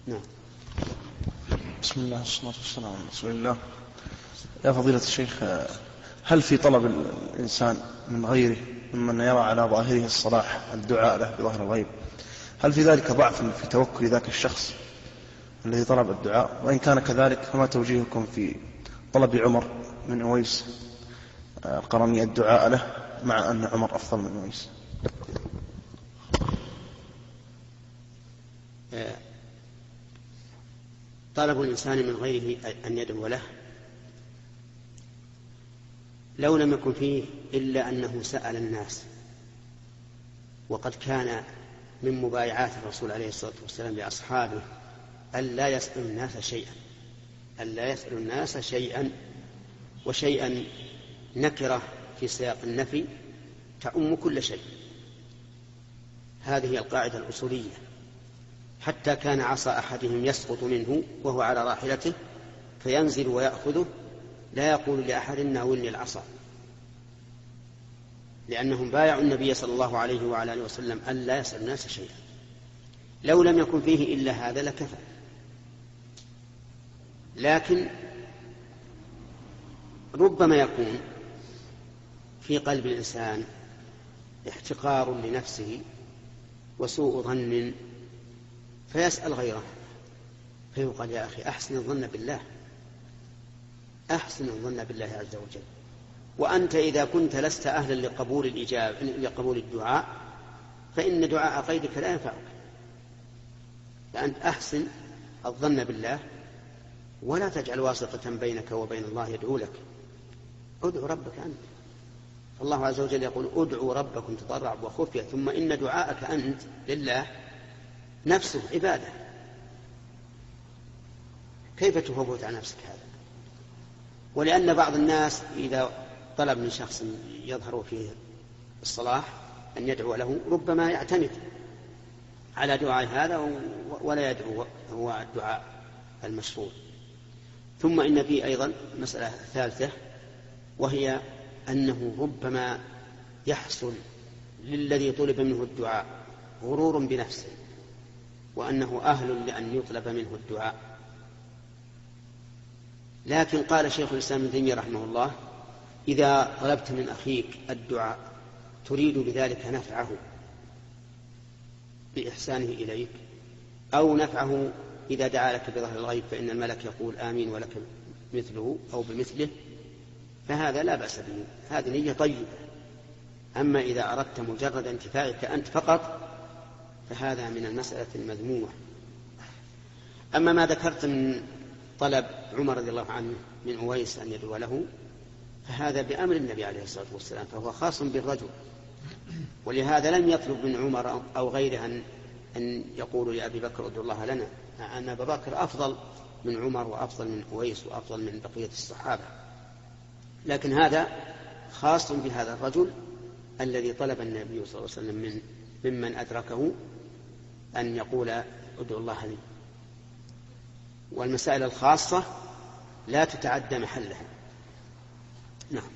نعم. بسم الله والصلاة والسلام على رسول الله. يا فضيلة الشيخ، هل في طلب الإنسان من غيره ممن يرى على ظاهره الصلاح الدعاء له بظاهر الغيب، هل في ذلك ضعف في توكل ذاك الشخص الذي طلب الدعاء؟ وإن كان كذلك فما توجيهكم في طلب عمر من أويس القرني الدعاء له مع أن عمر أفضل من أويس؟ طلب الإنسان من غيره أن يدعو له لو لم يكن فيه إلا أنه سأل الناس، وقد كان من مبايعات الرسول عليه الصلاة والسلام لأصحابه ألا يسأل الناس شيئا، وشيئا نكرة في سياق النفي تعم كل شيء. هذه القاعدة الأصولية. حتى كان عصا أحدهم يسقط منه وهو على راحلته فينزل ويأخذه، لا يقول لأحد ناولني العصا، لأنهم بايعوا النبي صلى الله عليه وعلى آله وسلم ألا يسأل الناس شيئا. لو لم يكن فيه إلا هذا لكفى. لكن ربما يكون في قلب الإنسان احتقار لنفسه وسوء ظن فيسأل غيره، فيقال يا أخي أحسن الظن بالله عز وجل، وأنت إذا كنت لست أهلا لقبول الدعاء فإن دعاء غيرك لا ينفعك. فأنت أحسن الظن بالله ولا تجعل واسطة بينك وبين الله يدعو لك. ادعو ربك أنت. الله عز وجل يقول ادعوا ربكم تضرعا وخفيا، ثم إن دعاءك أنت لله نفسه عبادة. كيف تفوت على نفسك هذا؟ ولأن بعض الناس إذا طلب من شخص يظهر فيه الصلاح أن يدعو له ربما يعتمد على دعاء هذا ولا يدعو هو الدعاء المشروع. ثم إن فيه أيضا مسألة ثالثة، وهي أنه ربما يحصل للذي طلب منه الدعاء غرور بنفسه وأنه أهل لأن يطلب منه الدعاء. لكن قال شيخ الإسلام ابن تيمية رحمه الله إذا طلبت من أخيك الدعاء تريد بذلك نفعه بإحسانه إليك، أو نفعه إذا دعا لك بظهر الغيب فإن الملك يقول آمين ولك مثله أو بمثله، فهذا لا بأس به، هذه نية طيبة. أما إذا أردت مجرد انتفاعك أنت فقط فهذا من المسألة المذمومة. أما ما ذكرت من طلب عمر رضي الله عنه من أويس أن يدعو له فهذا بأمر النبي عليه الصلاة والسلام، فهو خاص بالرجل، ولهذا لم يطلب من عمر أو غيره أن يقولوا لأبي بكر ادعو الله لنا، مع أن أبا بكر أفضل من عمر وأفضل من أويس وأفضل من بقية الصحابة. لكن هذا خاص بهذا الرجل الذي طلب النبي صلى الله عليه وسلم ممن أدركه أن يقول ادعو الله لي. والمسائل الخاصة لا تتعدى محلها. نعم.